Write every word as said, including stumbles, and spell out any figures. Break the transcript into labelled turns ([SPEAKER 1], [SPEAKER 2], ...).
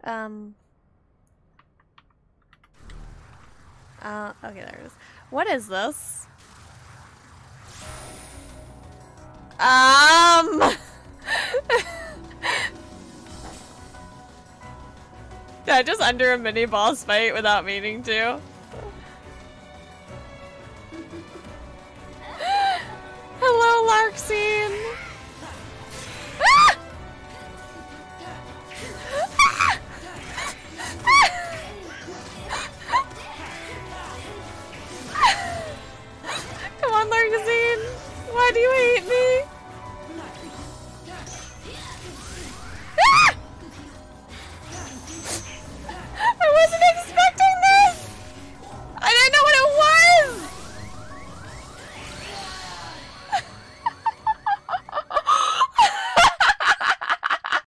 [SPEAKER 1] Um. Uh, okay, there it is. What is this? Um. Did I just under a mini boss fight without meaning to?